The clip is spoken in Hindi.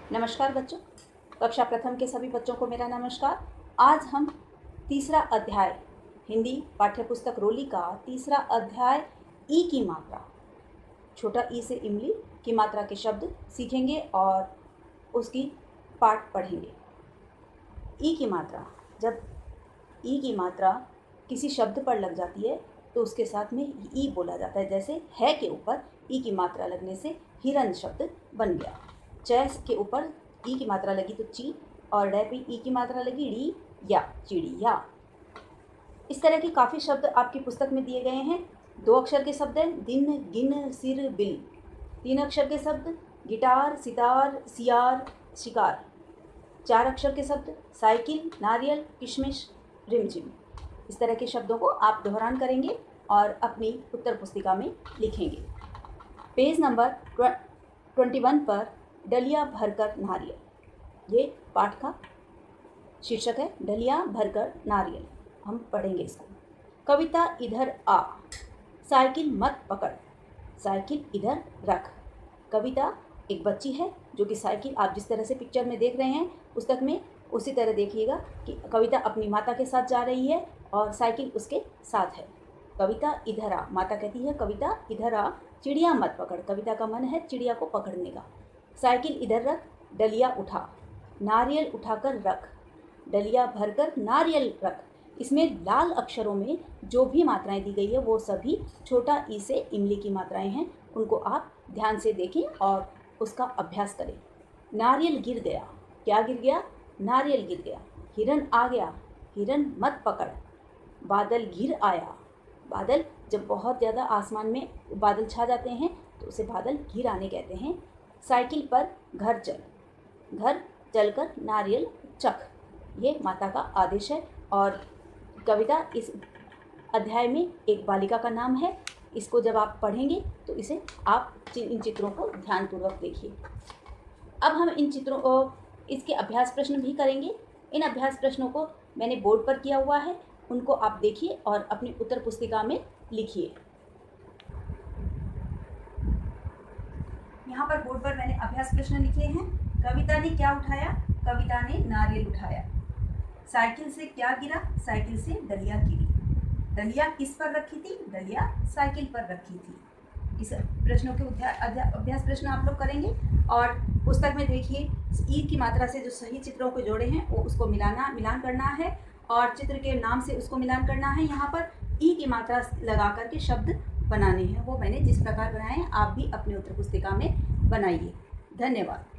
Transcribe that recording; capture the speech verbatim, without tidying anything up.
नमस्कार बच्चों, कक्षा प्रथम के सभी बच्चों को मेरा नमस्कार। आज हम तीसरा अध्याय हिंदी पाठ्यपुस्तक रोली का तीसरा अध्याय ई की मात्रा, छोटा ई से इमली की मात्रा के शब्द सीखेंगे और उसकी पाठ पढ़ेंगे। ई की मात्रा, जब ई की मात्रा किसी शब्द पर लग जाती है तो उसके साथ में ई बोला जाता है। जैसे है के ऊपर ई की मात्रा लगने से हिरन शब्द बन गया। चैस के ऊपर ई की मात्रा लगी तो ची, और डे पे ई की मात्रा लगी डी या चिड़िया। इस तरह के काफ़ी शब्द आपकी पुस्तक में दिए गए हैं। दो अक्षर के शब्द हैं दिन, गिन, सिर, बिल। तीन अक्षर के शब्द गिटार, सितार, सियार, शिकार। चार अक्षर के शब्द साइकिल, नारियल, किशमिश, रिमझिम। इस तरह के शब्दों को आप दोहरान करेंगे और अपनी उत्तर पुस्तिका में लिखेंगे। पेज नंबर ट्वेंटी वन पर डलिया भरकर नारियल, ये पाठ का शीर्षक है, डलिया भरकर नारियल। हम पढ़ेंगे इसको। कविता इधर आ, साइकिल मत पकड़, साइकिल इधर रख। कविता एक बच्ची है जो कि साइकिल, आप जिस तरह से पिक्चर में देख रहे हैं पुस्तक में, उसी तरह देखिएगा कि कविता अपनी माता के साथ जा रही है और साइकिल उसके साथ है। कविता इधर आ, माता कहती है कविता इधर आ, चिड़िया मत पकड़। कविता का मन है चिड़िया को पकड़ने का। साइकिल इधर रख, डलिया उठा, नारियल उठाकर रख, डलिया भरकर नारियल रख। इसमें लाल अक्षरों में जो भी मात्राएं दी गई है वो सभी छोटा ई से इमली की मात्राएं हैं। उनको आप ध्यान से देखें और उसका अभ्यास करें। नारियल गिर गया, क्या गिर गया? नारियल गिर गया। हिरन आ गया, हिरन मत पकड़। बादल घिर आया, बादल जब बहुत ज़्यादा आसमान में बादल छा जाते हैं तो उसे बादल घिर आने कहते हैं। साइकिल पर घर चल, घर चलकर नारियल चख। ये माता का आदेश है और कविता इस अध्याय में एक बालिका का नाम है। इसको जब आप पढ़ेंगे तो इसे आप इन चित्रों को ध्यानपूर्वक देखिए। अब हम इन चित्रों को, इसके अभ्यास प्रश्न भी करेंगे। इन अभ्यास प्रश्नों को मैंने बोर्ड पर किया हुआ है, उनको आप देखिए और अपनी उत्तर पुस्तिका में लिखिए। यहाँ पर बोर्ड पर मैंने अभ्यास प्रश्न लिखे हैं। कविता ने क्या उठाया? कविता ने नारियल उठाया। साइकिल से क्या गिरा? साइकिल से डलिया गिरी। डलिया किस पर रखी थी? डलिया साइकिल पर रखी थी। इस प्रश्नों के अभ्यास प्रश्न आप लोग करेंगे और पुस्तक में देखिए ई की मात्रा से जो सही चित्रों को जोड़े हैं वो उसको मिलाना मिलान करना है और चित्र के नाम से उसको मिलान करना है। यहाँ पर ई की मात्रा लगा करके शब्द बनाने हैं। वो मैंने जिस प्रकार बनाए हैं आप भी अपनी उत्तर पुस्तिका में बनाइए। धन्यवाद।